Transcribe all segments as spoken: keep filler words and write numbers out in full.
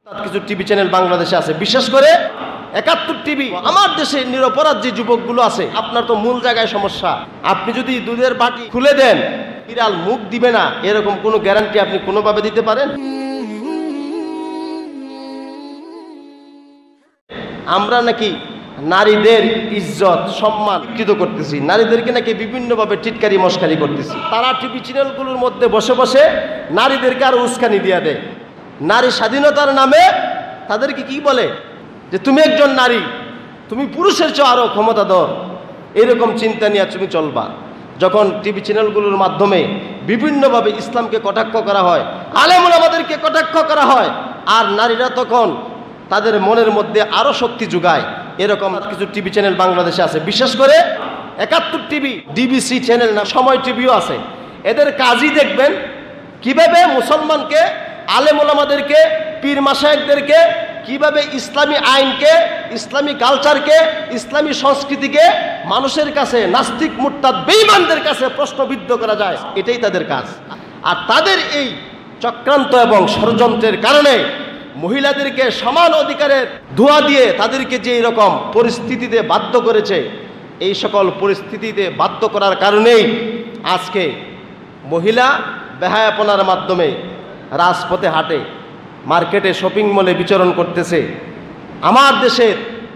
কিছু TV channel বাংলাদেশে আছে, বিশেষ করে একাত্তর টিভি। আমার দেশে নিরপরাধ যে যুবকগুলো আছে, আপনার তো মূল জায়গায় সমস্যা। আপনি যদি দুধের বাটি খুলে দেন, বিড়াল মুখ দিবে না, এরকম কোনো গ্যারান্টি আপনি কোনোভাবে দিতে পারেন? আমরা নাকি নারীদের ইজ্জত সম্মান বিকৃত করতেছি, নারীদেরকে নাকি বিভিন্নভাবে টিটকারি মস্কারি করতেছি। তারা টিভি চ্যানেলগুলোর মধ্যে বসে বসে নারীদেরকে আরো উস্কানি দিয়ে দেয়। নারী স্বাধীনতার নামে তাদেরকে কি বলে যে তুমি একজন নারী, তুমি পুরুষের চেয়ে আরো ক্ষমতাধর, এরকম চিন্তা নিয়ে তুমি চলবা। যখন টিভি চ্যানেলগুলোর মাধ্যমে বিভিন্নভাবে ইসলামকে কটাক্ষ করা হয়, আলেম ওলামাদেরকে কটাক্ষ করা হয়, আর নারীরা তখন তাদের মনের মধ্যে আরো শক্তি যোগায়। এরকম কিছু টিভি চ্যানেল বাংলাদেশে আছে, বিশেষ করে একাত্তর টিভি, ডিবিসি চ্যানেল না, সময় টিভিও আছে। এদের কাজই দেখবেন কিভাবে মুসলমানকে, আলেম ওলামাদেরকে, পীর মাশায়েখদেরকে কিভাবে ইসলামী আইনকে, ইসলামী কালচারকে, ইসলামী সংস্কৃতিকে মানুষের কাছে, নাস্তিক মুরতাদ বেঈমানদের কাছে প্রশ্নবিদ্ধ করা যায়, এটাই তাদের কাজ। আর তাদের এই চক্রান্ত এবং ষড়যন্ত্রের কারণে মহিলাদেরকে সমান অধিকারের ধোঁয়া দিয়ে তাদেরকে যে এরকম পরিস্থিতিতে বাধ্য করেছে, এই সকল পরিস্থিতিতে বাধ্য করার কারণেই আজকে মহিলা বেহায়াপনার মাধ্যমে রাজপথে হাঁটে, মার্কেটে, শপিং মলে বিচরণ করতেছে। আমার দেশের,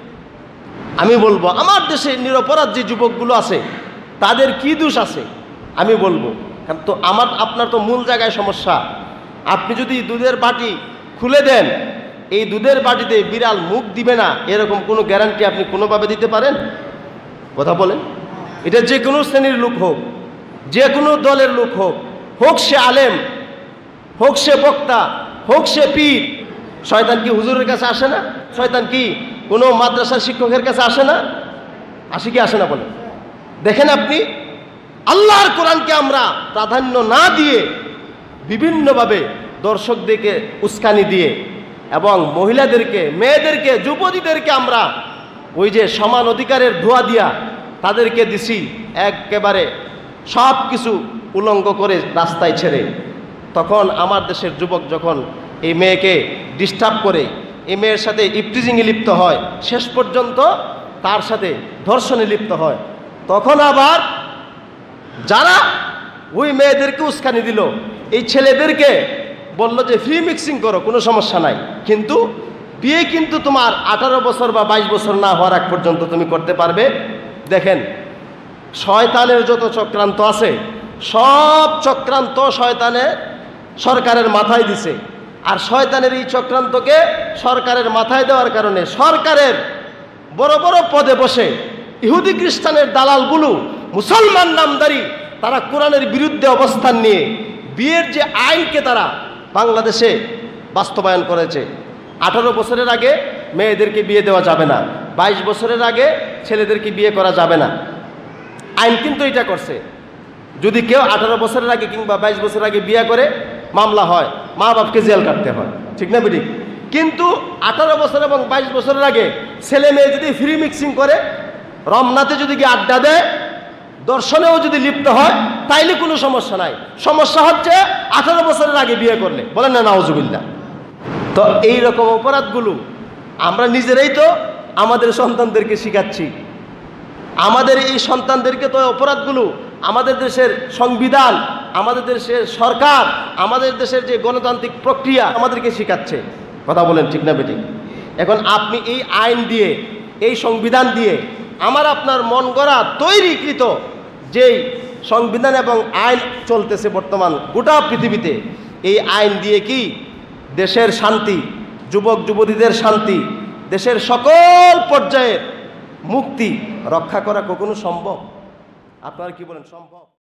আমি বলবো আমার দেশের নিরপরাধ যে যুবকগুলো আছে, তাদের কি দোষ আছে আমি বলবো। কারণ তো আমার আপনার তো মূল জায়গায় সমস্যা। আপনি যদি দুধের বাটি খুলে দেন, এই দুধের বাটিতে বিড়াল মুখ দিবে না, এরকম কোনো গ্যারান্টি আপনি কোনোভাবে দিতে পারেন? কথা বলেন। এটা যে কোনো শ্রেণীর লোক হোক, যে কোনো দলের লোক হোক, হোক সে আলেম, হোক সে বক্তা, হোক সে পীর। শয়তান কি হুজুরের কাছে আসে না? শয়তান কি কোনো মাদ্রাসার শিক্ষকের কাছে আসে না? আসে কি আসে না বলেন? দেখেন আপনি, আল্লাহর কোরআনকে আমরা প্রাধান্য না দিয়ে বিভিন্নভাবে দর্শকদেরকে উস্কানি দিয়ে এবং মহিলাদেরকে, মেয়েদেরকে, যুবতীদেরকে আমরা ওই যে সমান অধিকারের ধোঁয়া দিয়া তাদেরকে দিছি একেবারে সব কিছু উলঙ্গ করে রাস্তায় ছেড়ে। তখন আমার দেশের যুবক যখন এই মেয়েকে ডিস্টার্ব করে, এই মেয়ের সাথে ইফটিজিংয়ে লিপ্ত হয়, শেষ পর্যন্ত তার সাথে ধর্ষণে লিপ্ত হয়, তখন আবার যারা ওই মেয়েদেরকে উস্কানি দিল, এই ছেলেদেরকে বলল যে ফ্রি মিক্সিং করো, কোনো সমস্যা নাই, কিন্তু বিয়ে কিন্তু তোমার আঠারো বছর বা বাইশ বছর না হওয়ার আগ পর্যন্ত তুমি করতে পারবে। দেখেন, শয়তানের যত চক্রান্ত আছে, সব চক্রান্ত শয়তানে সরকারের মাথায় দিছে। আর শয়তানের এই চক্রান্তকে সরকারের মাথায় দেওয়ার কারণে সরকারের বড় বড় পদে বসে ইহুদি খ্রিস্টানের দালালগুলো, মুসলমান নামদারি, তারা কোরআনের বিরুদ্ধে অবস্থান নিয়ে বিয়ের যে আইনকে তারা বাংলাদেশে বাস্তবায়ন করেছে। আঠারো বছরের আগে মেয়েদেরকে বিয়ে দেওয়া যাবে না, বাইশ বছরের আগে ছেলেদেরকে বিয়ে করা যাবে না, আইন কিন্তু এটা করছে। যদি কেউ আঠারো বছরের আগে কিংবা বাইশ বছরের আগে বিয়ে করে, মামলা হয়, মা বাপকে জেল কাটতে হয়, ঠিক না বেঠিক? কিন্তু আঠারো বছর এবং বাইশ বছরের আগে ছেলে মেয়ে যদি ফ্রি মিক্সিং করে, রমনাতে যদি গিয়ে আড্ডা দেয়, দর্শনেও যদি লিপ্ত হয়, তাইলে কোনো সমস্যা নাই। সমস্যা হচ্ছে আঠারো বছরের আগে বিয়ে করলে, বলেন না নাউজুবিল্লাহ। তো এই রকম অপরাধগুলো আমরা নিজেরাই তো আমাদের সন্তানদেরকে শিখাচ্ছি। আমাদের এই সন্তানদেরকে তো অপরাধগুলো আমাদের দেশের সংবিধান, আমাদের দেশের সরকার, আমাদের দেশের যে গণতান্ত্রিক প্রক্রিয়া আমাদেরকে শিখাচ্ছে। কথা বলেন ঠিক না বেঠিক? এখন আপনি এই আইন দিয়ে, এই সংবিধান দিয়ে, আমার আপনার মন গড়া তৈরিকৃত যেই সংবিধান এবং আইন চলতেছে বর্তমান গোটা পৃথিবীতে, এই আইন দিয়ে কি দেশের শান্তি, যুবক যুবতীদের শান্তি, দেশের সকল পর্যায়ের মুক্তি রক্ষা করা কখনো সম্ভব? আপনারা কি বলেন, সম্ভব?